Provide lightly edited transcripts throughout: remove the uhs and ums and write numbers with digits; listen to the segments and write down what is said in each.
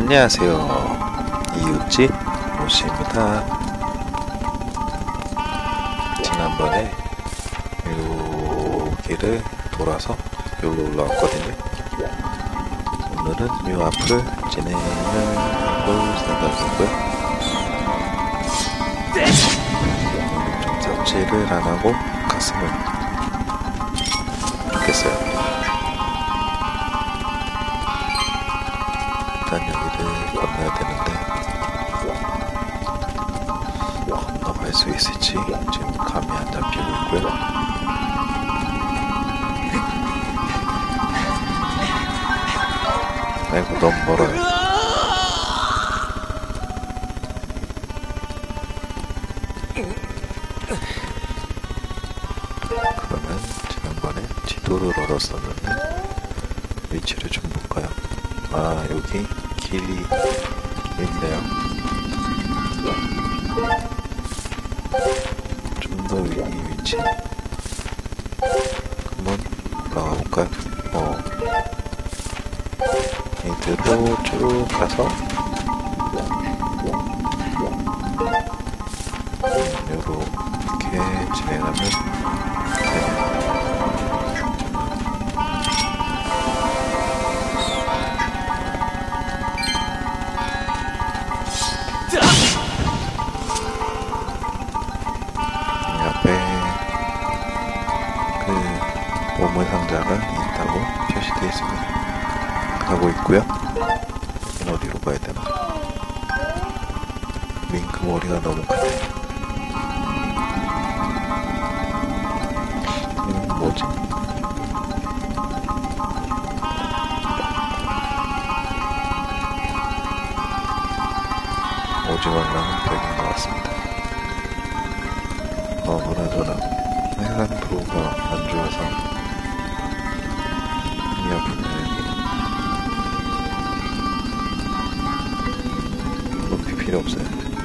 안녕하세요. 이웃집 모씨입니다. 지난번에 여기를 돌아서 여기로 올라왔거든요. 오늘은 이 앞을 진행을 해볼 생각이고요. 좀 섭취를 안 하고 갔으면 좋겠어요. 일단 여기를 건너야 되는데 건너갈 수 있을지 지금 감이 안 잡히고 있고요. 아이고 너무 멀어요. 그러면 지난번에 지도를 얻었었는데 위치를 좀 볼까요? 아, 여기 길이 있네요. 좀 더 이 위치 한번 나가볼까요? 이대로 쭉 가서 요렇게 진행하면 되네요. 보물 상자가 있다고 표시되어 있습니다. 가고 있고요. 어디로 가야 되나? 밍크 머리가 너무 크네. 뭐지? 오징어랑 벽인 것 같습니다. 그나저나 해상도가 안 좋아서 이 아프네. 높이 필요 없어요.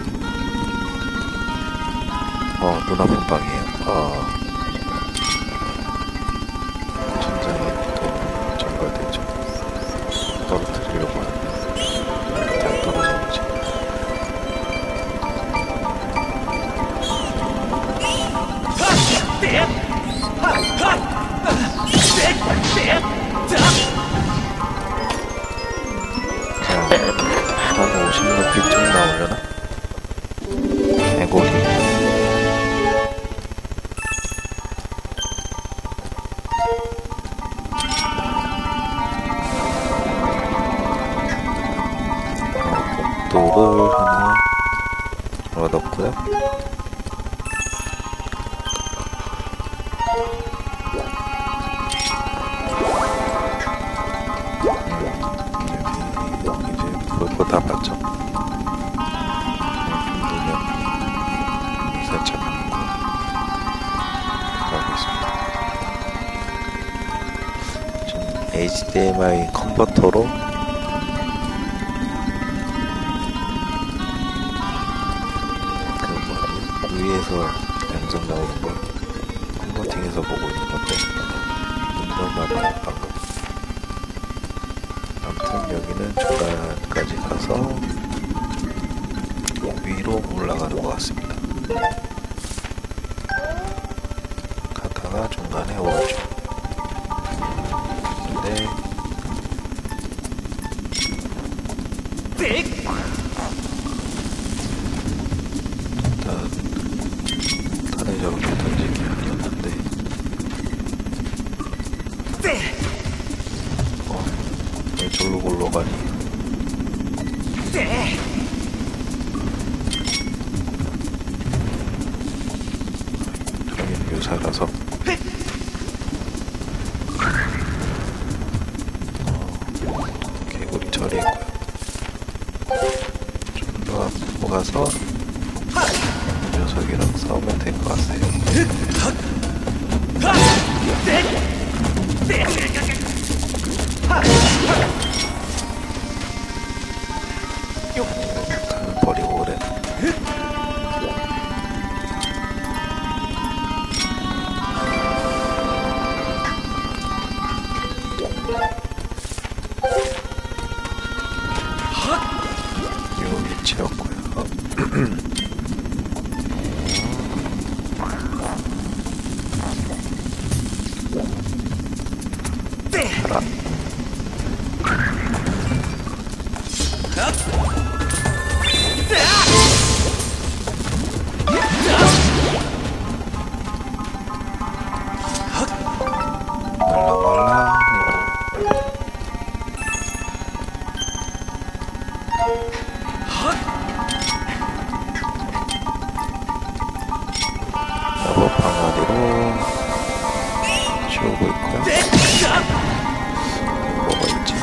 눈 아픈 방이에요. 천장에 또 전갈되죠. 떨어뜨리려고 하는데 잘 떨어져야지. 한 50루피쯤 나오려나? 애고리. 복도를 하나 얻었고요. 이제 다 봤죠? 눈을 살짝 감고 가고 있습니다. 지금 HDMI 컨버터로 위에서 영상 나오는 걸 컨버팅해서 보고 있는 건데 눈물나봐요 방금. 아무튼 여기는 중간까지 가서 위로 올라가는 것 같습니다. 가다가 중간에 오른쪽. 네. 일단 탄을 저렇게 던지기 아니었는데 왜 절로 굴러가니? 저기는 요사라서 개구리 처리했고요. 좀 더 앞으로 가서 이 녀석이랑 싸우면 될 것 같아요. 칼을 버리고 그래. 채웠고요. 방아리로 지우고 있고요. 뭐가 있지?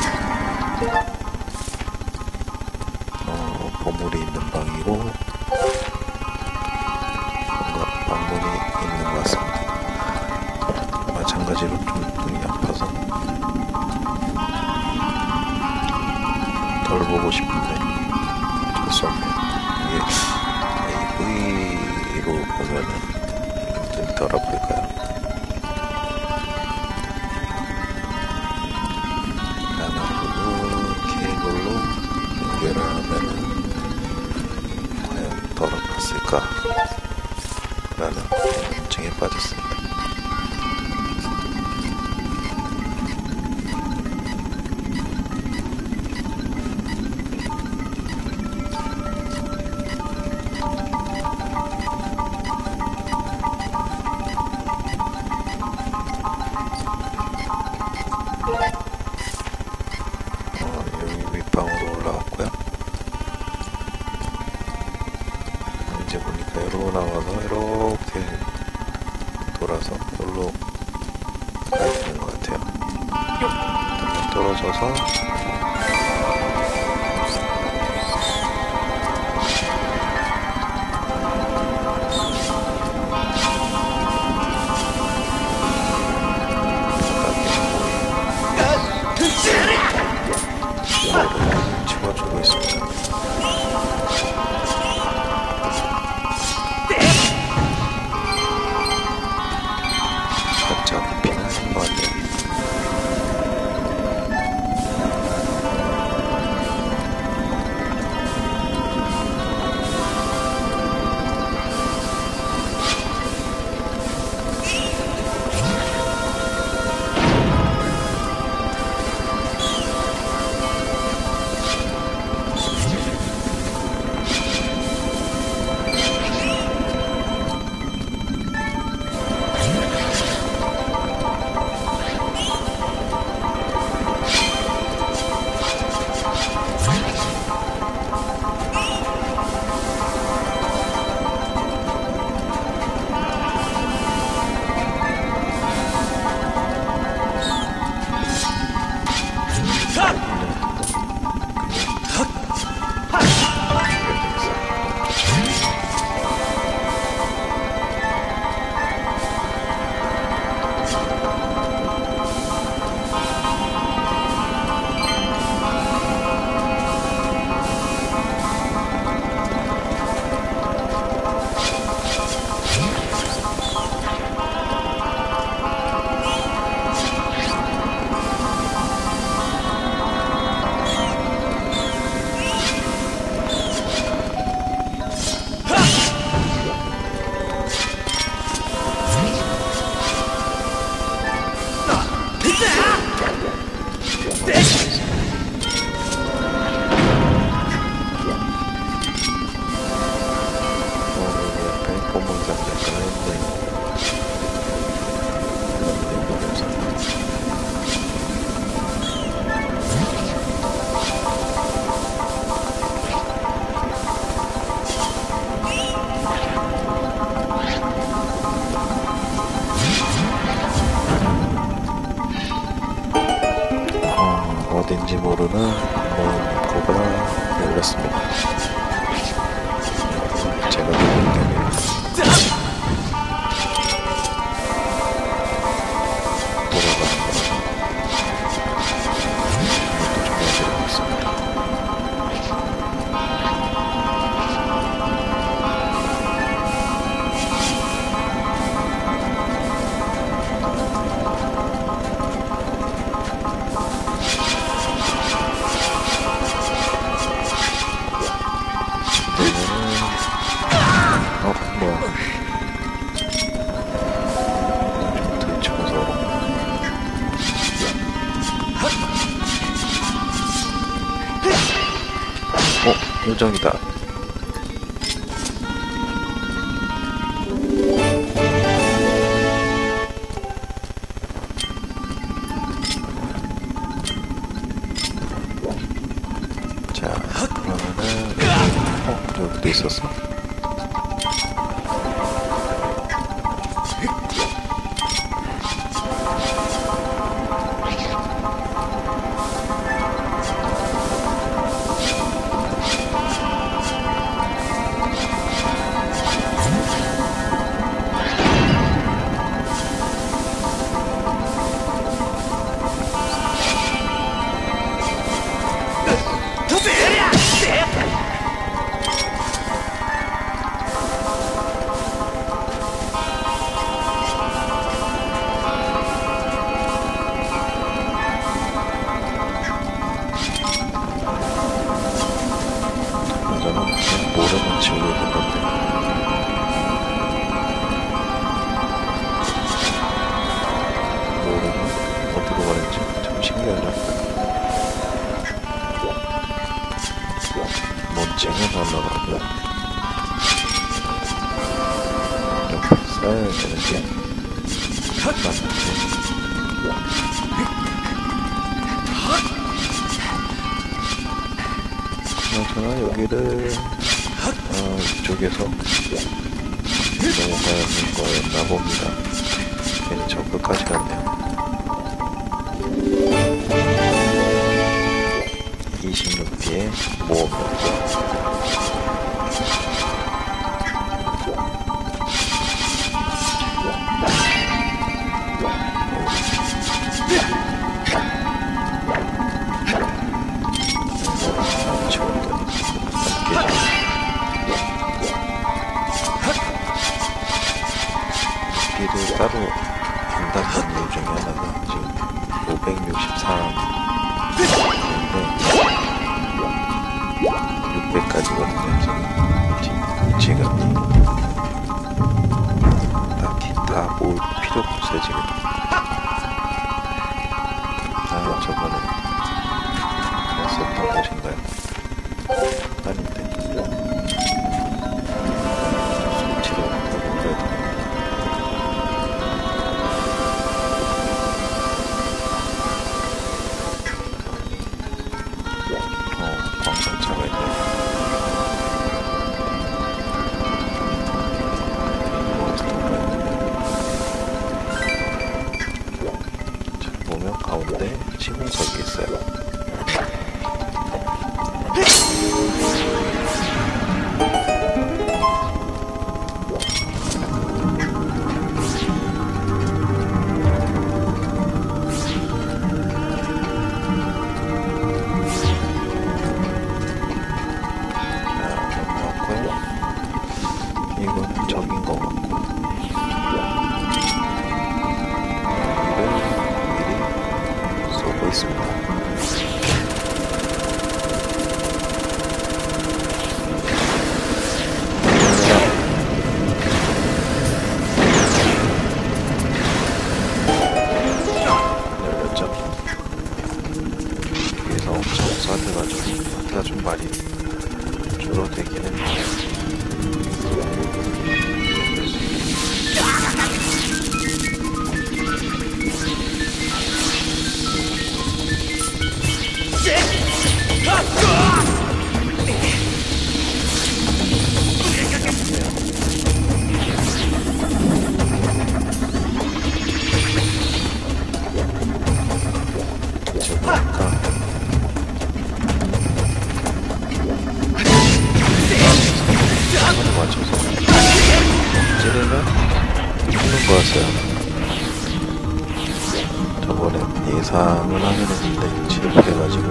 보물이 있는 방이고 뭔가 방문이 있는 것 같습니다. 마찬가지로 좀 눈이 아파서 덜 보고 싶은데 어쩔 수 없네요. 이게 AV로 보면은 좀 덜 아플까요? 나나로 케이블로 연결을 하면은 과연 덜 아팠을까? 라는 궁금증에 빠졌습니다. 여기 윗방으로 올라왔고요. 이제 보니까 이러고 나와서 이렇게 돌아서 여기로 가야 되는 것 같아요. 떨어져서 치워주고 있습니다. 살짝 피나는 것 같네요. 어딘지 모르는 뭔가가 열렸습니다. 제가 보는 게 요정이다. 자, 그러면은 여기도 있었어. 모르는 친구들 건데 모르는 어디로 가는지 참 신기하죠. 먼지가 날라가고요. 이렇게 쌓여야 되는 게 맞는지. 저는 여기를 이쪽에서 넘어가야 하는 거였나 봅니다. 괜히 저 끝까지 갔네요. 26개의 모험이었고 길을 따로 간다는 이유 중에 하나가 지금 563인데 600까지거든요. 지금 딱히 다 모을 필요가 없어요. 지금 저번에 왔었던 곳인가요? 아닌데 수치를 하고 그래도 광산차가 있네. 잘 보면 가운데 시공석이 있어요. 이건 적인 것 같고 여기를 미리 쏘고 있습니다. 열렸죠? 뒤에서 엄청 쏴들가지고 하트가 좀 많이 줄어들기는 맞춰서 찌르면 죽는 거였어요. 저번에 예상을 하긴 했는데 실패해가지고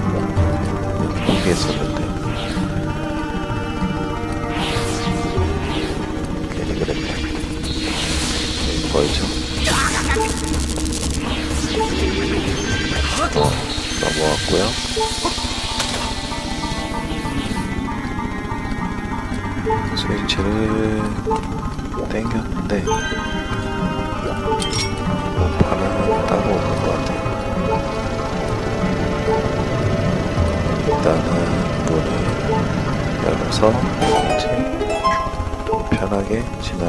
포기했었는데 괜히 그랬네. 뭐였죠? 넘어왔고요. 스위치를 땡겼는데 뭐 반응은 따로 없는 것 같아요. 일단은 문을 올라가서 이제 좀 편하게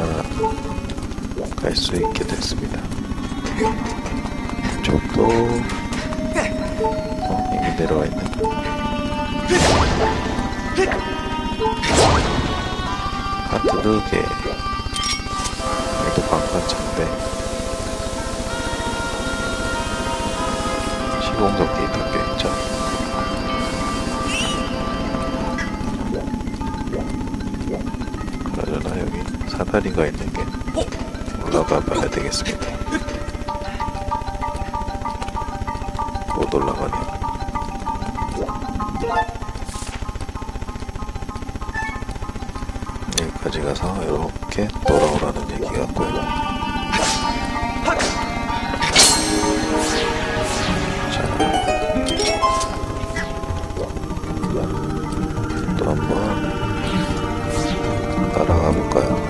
지나갈 수 있게 됐습니다. 이쪽도 이미 내려와 있네. 하트 2개. 여기도 관건차인데 시공석이 닦여있죠. 그러잖아, 여기 사다리가 있는게 올라가 봐야 되겠습니다. 못 올라가네요. 여기까지 가서 이렇게 돌아오라는 얘기 같고요. 자, 또 한번 따라가 볼까요?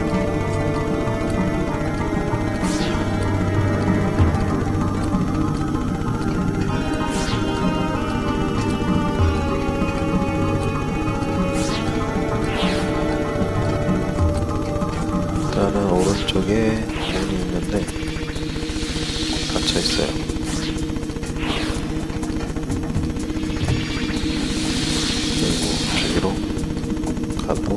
일단은 오른쪽에 문이 있는데 닫혀 있어요. 그리고 저기로 가고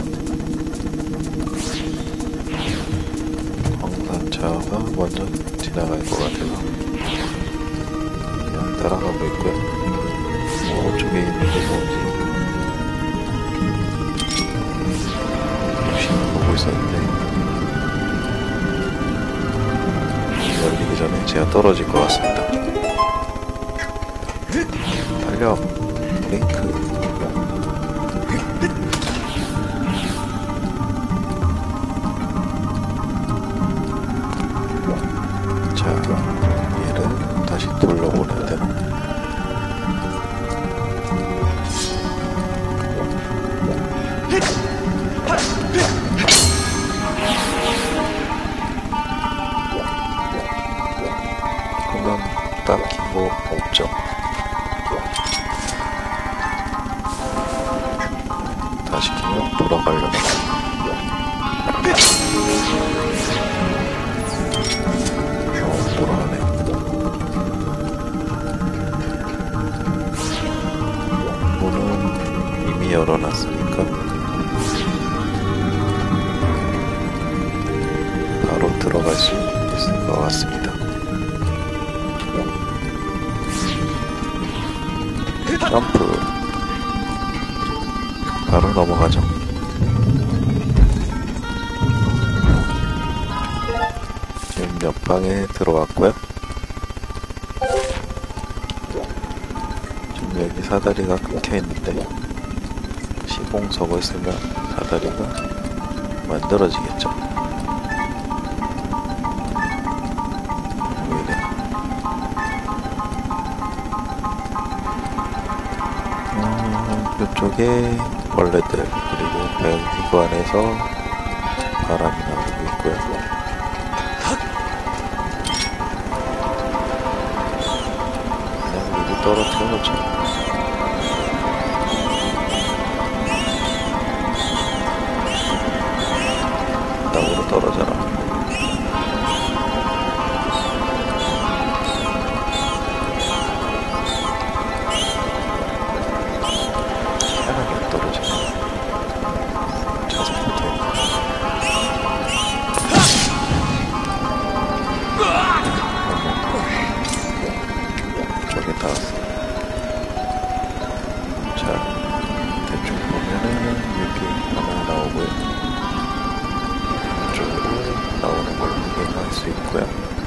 광산차가 먼저 지나갈 것 같아서 그냥 따라가고 있고요. 오른쪽에 있는 게 뭔지 열심히 보고 있었는데 열리기 전에 제가 떨어질 것 같습니다. 달려! 브레이크! 자, 얘를 다시 돌려보내야 되나? 딱히 뭐 없죠. 다시 키면 돌아가려고. 돌아가네. 문은 이미 열어놨으니까 바로 들어갈 수 있을 것 같습니다. 점프. 바로 넘어가죠. 지금 옆방에 들어왔고요. 지금 여기 사다리가 끊겨있는데 시공석을 쓰면 사다리가 만들어지겠죠. 이쪽에 벌레들 그리고 그 안에서 바람이 나오고 있고요. 그냥 여기 떨어뜨려 놓죠. 땅으로 떨어져라. 있고요.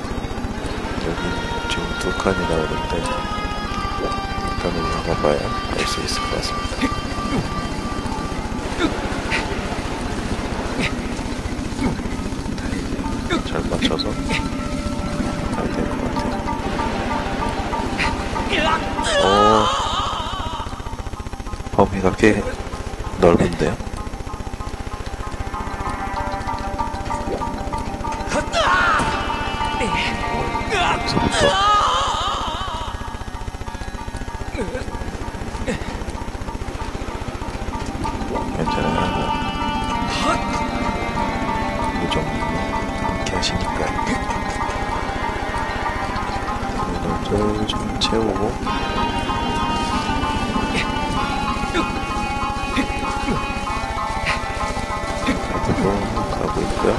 여기 지금 두 칸이 나오는데 일단 올라가 봐야 알 수 있을 것 같습니다. 잘 맞춰서 가야 될 것 같아요. 범위가 꽤 넓은데요. 괜찮아요. 채우고 앞으로 가고 있고요.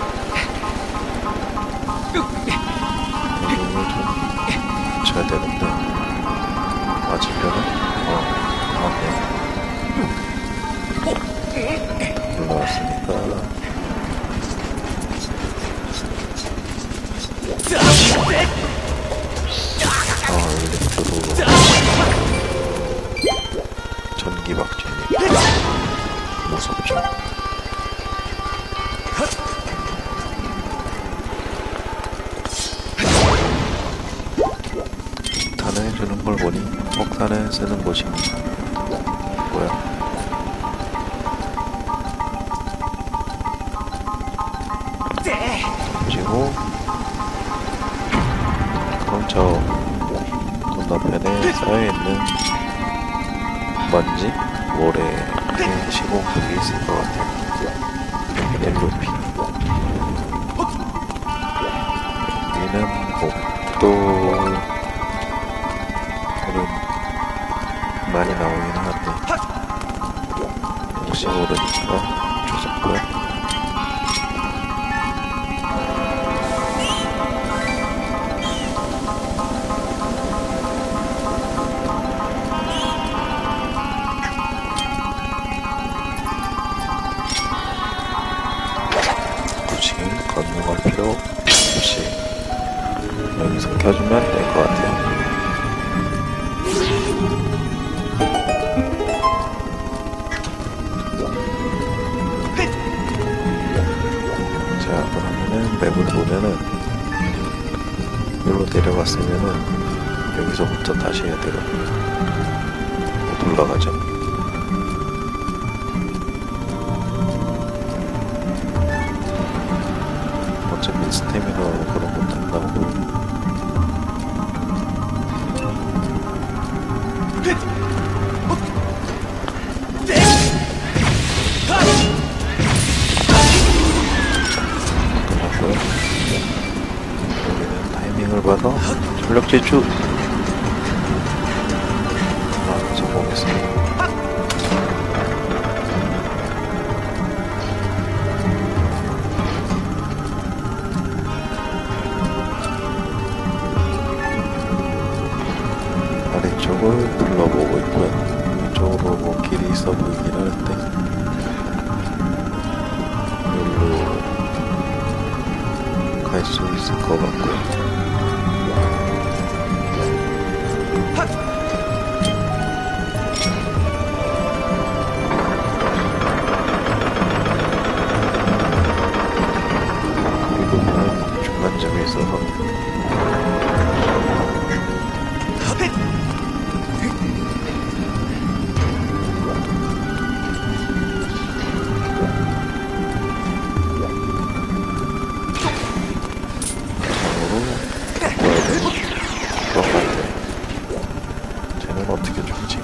이동을 좀 쳐야 되는데 맞으려나? 나왔네. 올라왔으니까 엘리트로 전기 박쥐니까 무섭죠. 탄해주는 걸 보니 폭탄을 쓰는 곳입니다. 뭐야? 던지고 그럼 저 건너편에 쌓여있는 먼지, 모래의 시공석이 있을 것 같아요. LP 여기는 복도는 많이 나오긴 하는데 혹시 모르니까 주셨고요. 건너갈 필요 없이 여기서 켜주면 될 것 같아요. 자, 그러면은 맵을 보면은 여기로 내려갔으면은 여기서부터 다시 해야 되거든요. 올라가죠. 어차피 스태미너 그런 것도 안 나오고 끝났고요. 여기는 타이밍을 봐서 전력 질주 성공했습니다. 아래쪽을 둘러보고 있고요. 이쪽으로 뭐 길이 있어 보이긴 하는데 여기로 갈 수 있을 것 같고요. 그리고는 중간점에 있어서 쟤는 어떻게 죽지?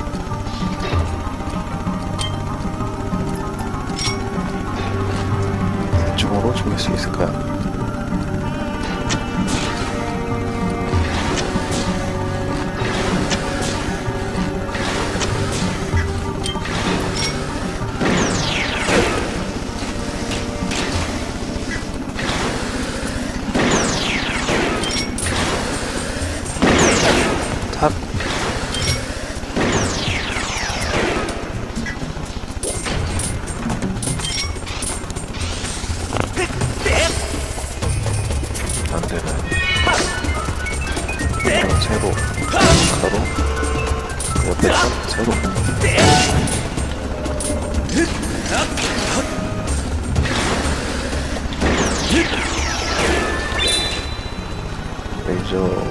대충으로 죽일 수 있을까요? 탑 안되네. 세로 가로 옆에 세로 레이저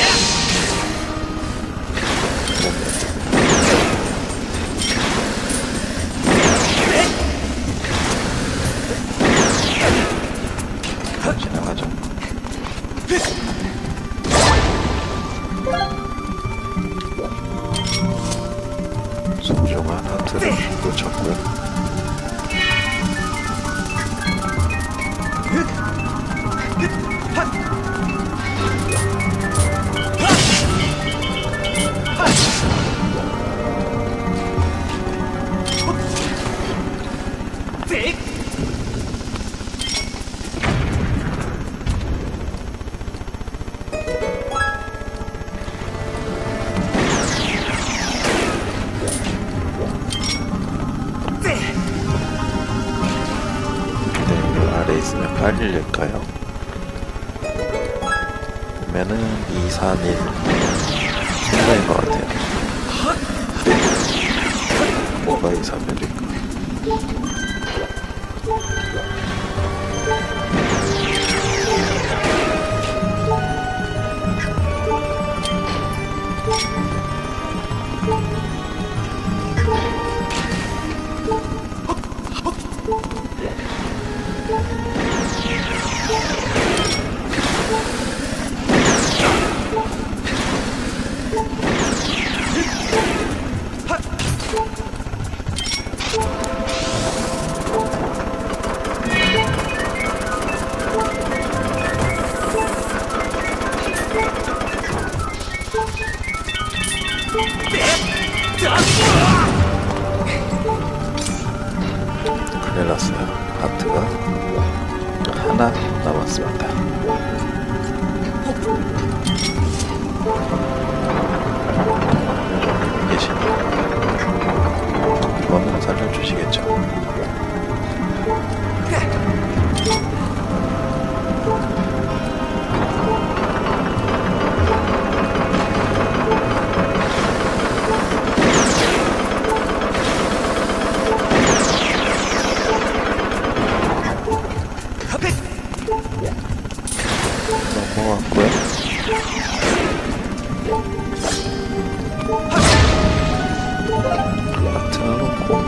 지나가죠. 소중한 하트를 놓쳤고요. 아래에 있으면 빨리 열까요? 그러면은 2, 3, 1 순간인 것 같아요. 뭐가 2, 3, 1일까? 큰일 났어요. 하트가 하나 남았습니다. 계시네요. 이번은 살려주시겠죠? 넘어갔고요. 하트는 놓고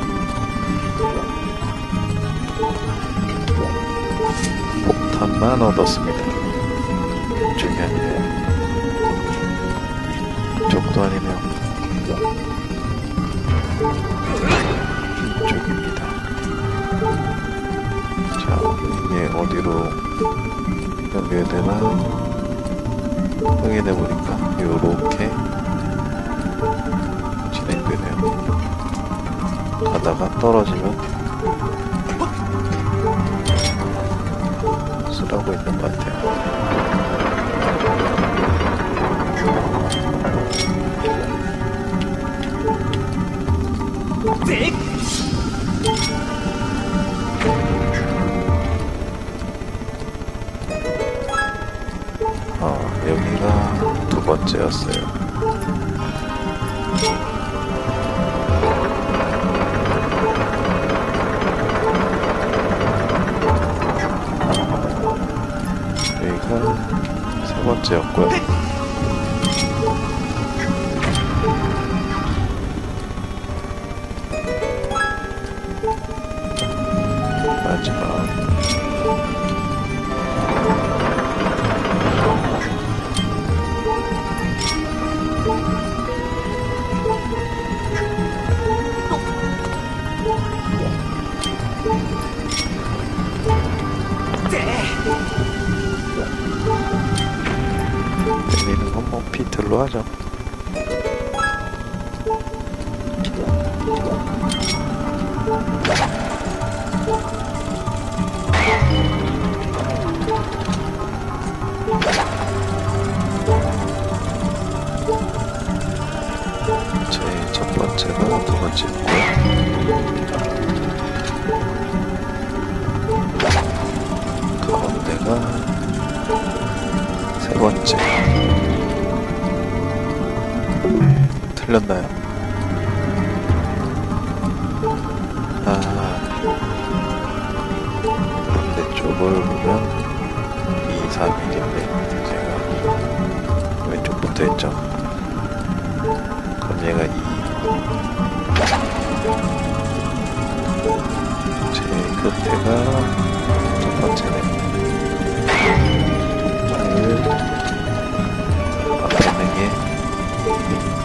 폭탄만 얻었습니다. 중요해요. 이쪽도 아니면 이쪽입니다. 자, 이게 어디로 연결해야 되나 확인해보니까 요렇게 진행되네요. 가다가 떨어지면 쓰라고 있는 것 같아요. 여기가 두 번째였어요. 여기가 세 번째였고요. 마지막 들리는 건 뭐 비틀로 하죠. 제 첫 번째가 두 번째고요. 가운데가 세 번째. 틀렸나요? 반대쪽을 보면 2, 3, 1인데 제가 왼쪽부터 했죠. 그럼 얘가 2. 제 끝에가 첫 번째네. 1. 앞에 있는 게 2.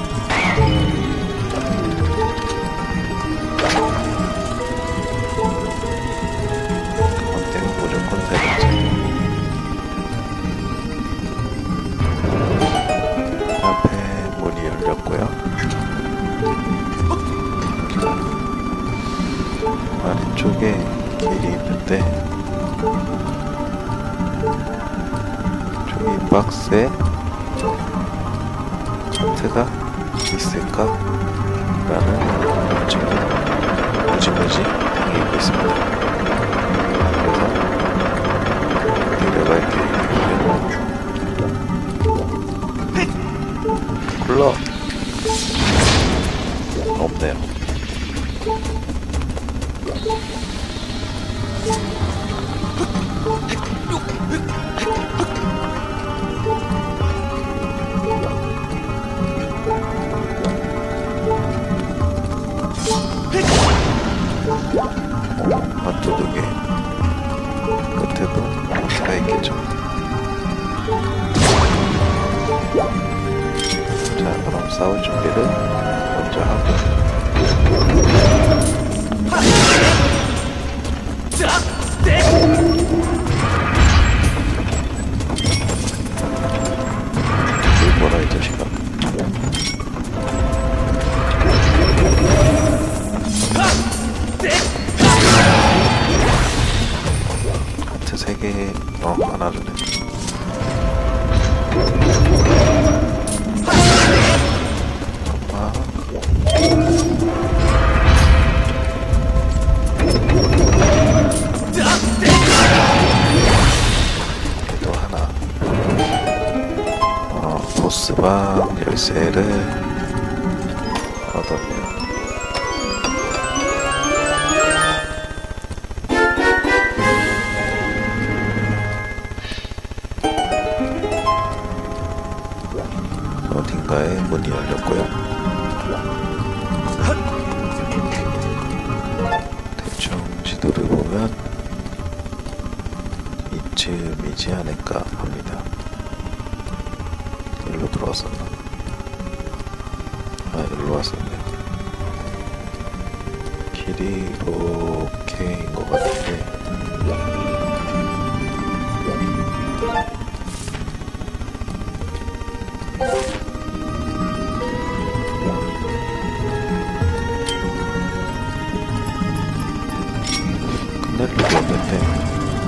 가운데는 무조건 세 번째. 앞에 문이 열렸고요. 왼쪽에 길이 있는데 저기 박스에 하트가 있을까? 라는 지금 무지무지 당기고 있습니다. 그래서 내려갈게요. 굴러! 없네요. 하트 2개 끝에도 하트가 있겠죠. 자, 그럼 싸울 준비를 먼저 하고 뭐라 이 자식아. 하트 3개 하나 주네. 또 하나. 보스방 열쇠를 얻었네요. 어딘가에 문이 열렸고요. 대충 지도를 보면 이쯤이지 않을까 합니다. 일로 들어왔었나? 일로 왔었네요. 길이 이렇게인 것 같은데 끝낼 일이 없는데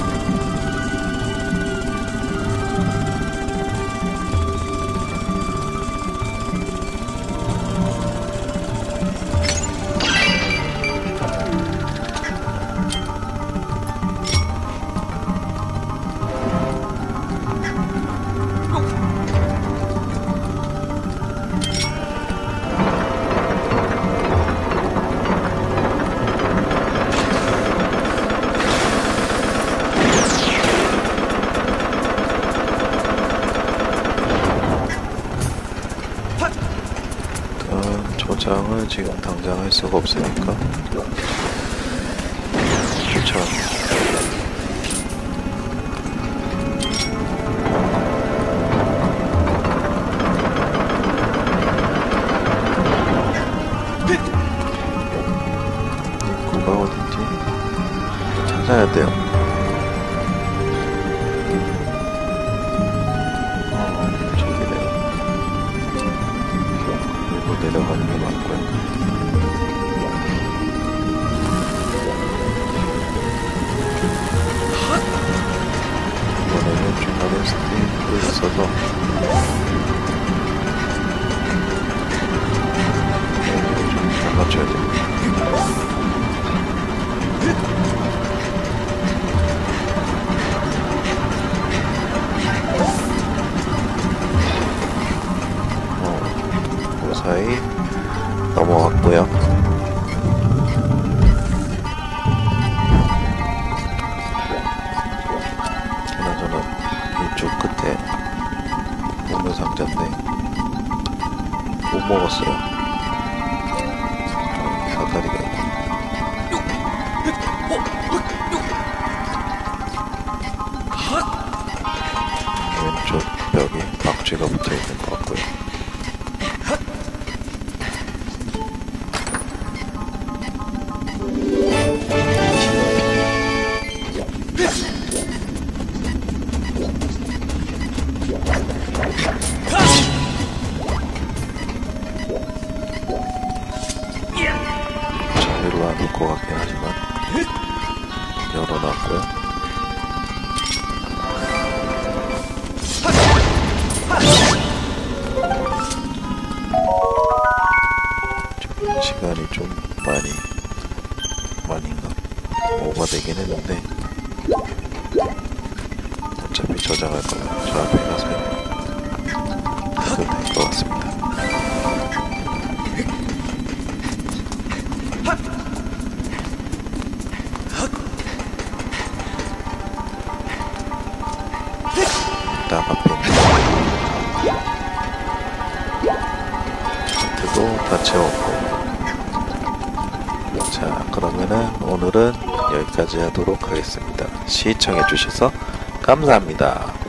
저장을 지금 당장 할 수가 없으니까 쫓아갑니다. 입구가 어딘지 찾아야 돼요. 내려가는 게 맞고요. 이번에는 중간에 스테이크를 써서 좀 잘 맞춰야 됩니다. 사이 넘어왔고요. 그나저나 이쪽 끝에 보물 상자인데 못 먹었어요. 사다리가 있고 왼쪽 벽에 박쥐가 붙어있는 것 같고요. 자리로 안 올 것 같긴 하지만 열어놨고요. 시간이 좀 많이인가 오버되긴 했는데 어차피 저장할 거면 저 앞에 가서 해도 될 것 같습니다. 딱 앞에 있는 차트도 다 채웠고. 자, 그러면은 오늘은 여기까지 하도록 하겠습니다. 시청해주셔서 감사합니다.